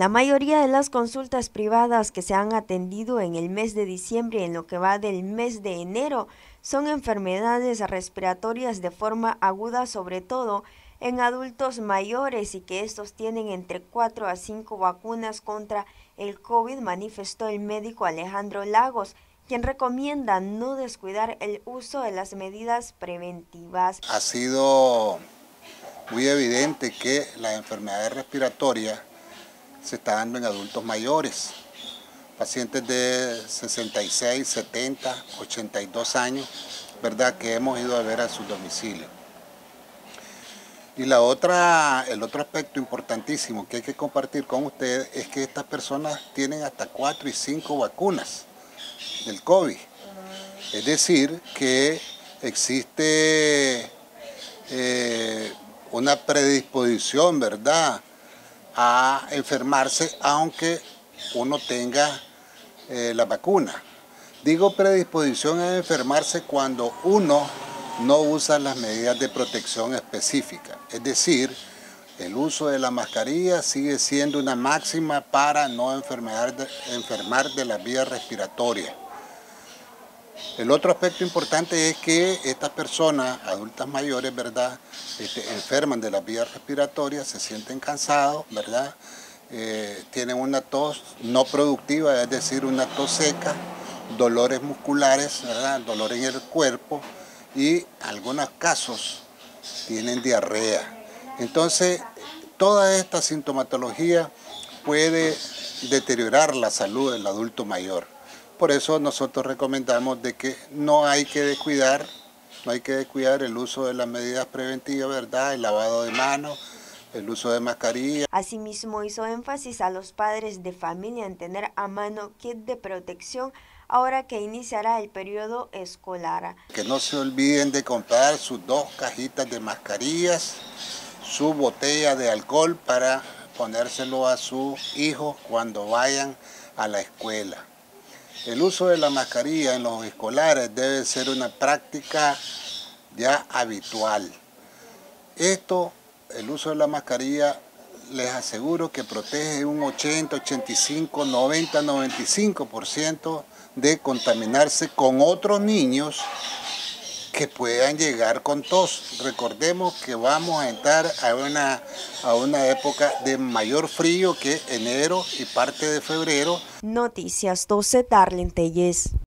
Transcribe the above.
La mayoría de las consultas privadas que se han atendido en el mes de diciembre y en lo que va del mes de enero son enfermedades respiratorias de forma aguda, sobre todo en adultos mayores, y que estos tienen entre 4 a 5 vacunas contra el COVID, manifestó el médico Alejandro Lagos, quien recomienda no descuidar el uso de las medidas preventivas. Ha sido muy evidente que las enfermedades respiratorias se está dando en adultos mayores, pacientes de 66, 70, 82 años, ¿verdad?, que hemos ido a ver a su domicilio. Y el otro aspecto importantísimo que hay que compartir con ustedes es que estas personas tienen hasta 4 y 5 vacunas del COVID. Es decir, que existe una predisposición, ¿verdad?, a enfermarse aunque uno tenga la vacuna. Digo predisposición a enfermarse cuando uno no usa las medidas de protección específicas. Es decir, el uso de la mascarilla sigue siendo una máxima para no enfermar de las vías respiratorias. El otro aspecto importante es que estas personas, adultas mayores, ¿verdad?, enferman de las vías respiratorias, se sienten cansados, ¿verdad?, tienen una tos no productiva, es decir, una tos seca, dolores musculares, ¿verdad?, dolor en el cuerpo, y en algunos casos tienen diarrea. Entonces, toda esta sintomatología puede deteriorar la salud del adulto mayor. Por eso nosotros recomendamos de que no hay que descuidar el uso de las medidas preventivas, ¿verdad?, el lavado de manos, el uso de mascarilla. Asimismo, hizo énfasis a los padres de familia en tener a mano kit de protección ahora que iniciará el periodo escolar. Que no se olviden de comprar sus 2 cajitas de mascarillas, su botella de alcohol para ponérselo a sus hijos cuando vayan a la escuela. El uso de la mascarilla en los escolares debe ser una práctica ya habitual. El uso de la mascarilla, les aseguro que protege un 80, 85, 90, 95% de contaminarse con otros niños que puedan llegar con tos. Recordemos que vamos a entrar a una época de mayor frío, que enero y parte de febrero. Noticias 12, Darlene Telles.